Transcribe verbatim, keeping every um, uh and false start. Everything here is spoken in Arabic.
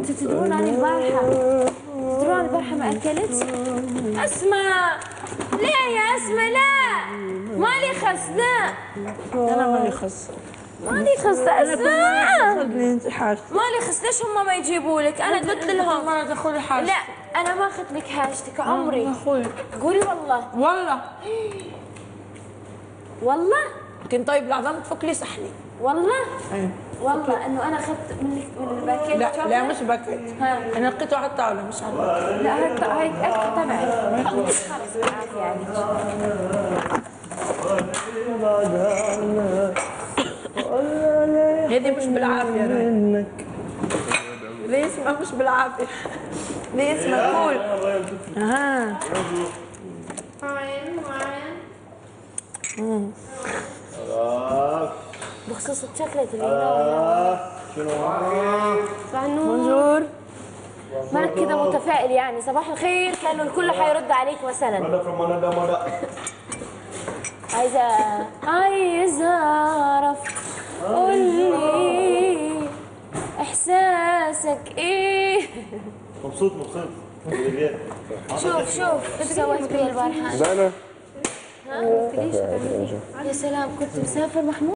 انتوا تدرون عن البارحة تدرون عن البارحة ما أكلت؟ أسماء لا يا أسماء لا مالي خس لا أنا مالي خس مالي خس أسماء انت حاجتك مالي خس ليش هم ما يجيبوا لك؟ أنا قلت لهم مرة تاخذي حاجتك لا أنا ما أخذت لك حاجتك عمري أخوي قولي والله والله والله كنت طيب العظام تفك لي صحني والله ايه والله انه انا اخذت من من الباكيت لا لا مش باكيت ها. انا لقيته على الطاوله مش على الباكيت لا هاي هاي اكل تبعي خلص بالعافيه يعني هذه مش بالعافيه راي ليه اسمها مش بالعافيه ليه اسمها قول اها بخصوص الشوكليت اللي هنا شنو؟ صباح النور بونجور مالك كذا متفائل يعني صباح الخير كانه الكل حيرد عليك مثلا عايزه عايزه اعرف قول لي احساسك ايه مبسوط مبسوط شوف شوف ايش سويت بي البارحه زينة ها؟ يا سلام كنت مسافر محمود